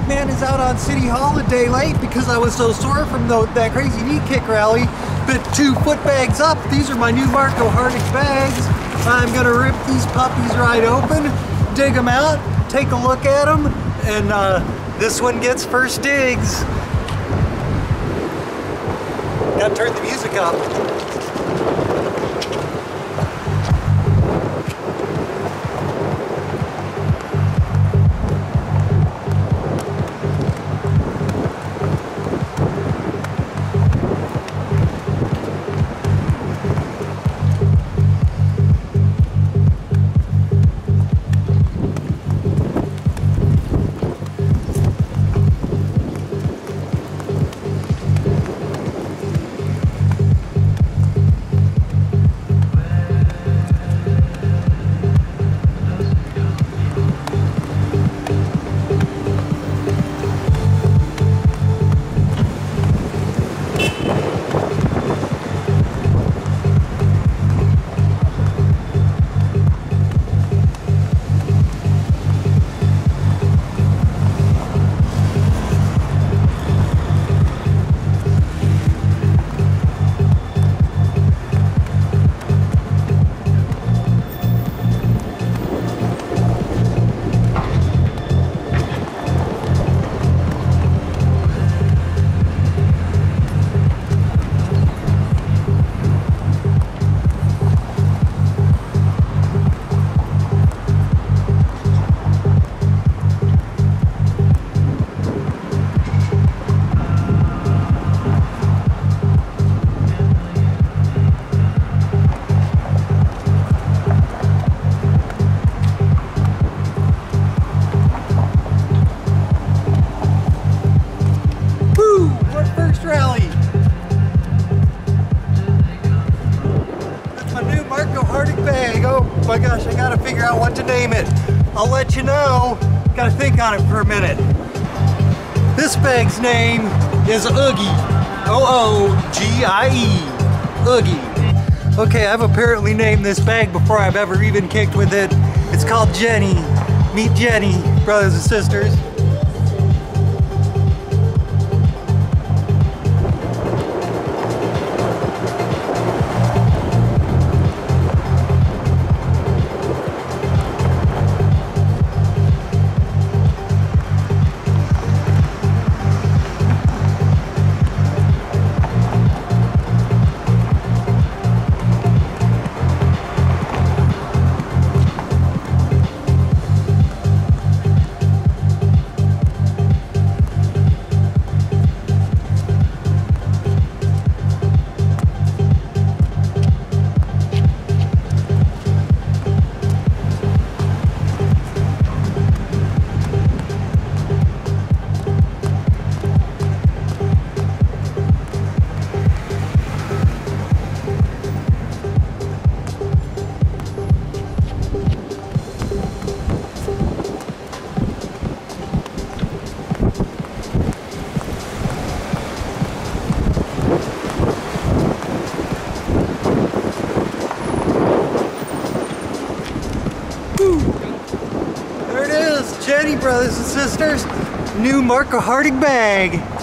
Hartig man is out on City Hall a day late because I was so sore from that crazy knee kick rally. Bit 2 foot bags up. These are my new Marco Hartig bags. I'm gonna rip these puppies right open, dig them out, take a look at them, and this one gets first digs. Gotta turn the music up. Rally. That's my new Marco Hartig bag. Oh my gosh, I gotta figure out what to name it. I'll let you know. Gotta think on it for a minute. This bag's name is Oogie. O-O-G-I-E. Oogie. Okay, I've apparently named this bag before I've ever even kicked with it. It's called Jenny. Meet Jenny, brothers and sisters. There it is, Jenny, brothers and sisters, new Marco Hartig bag.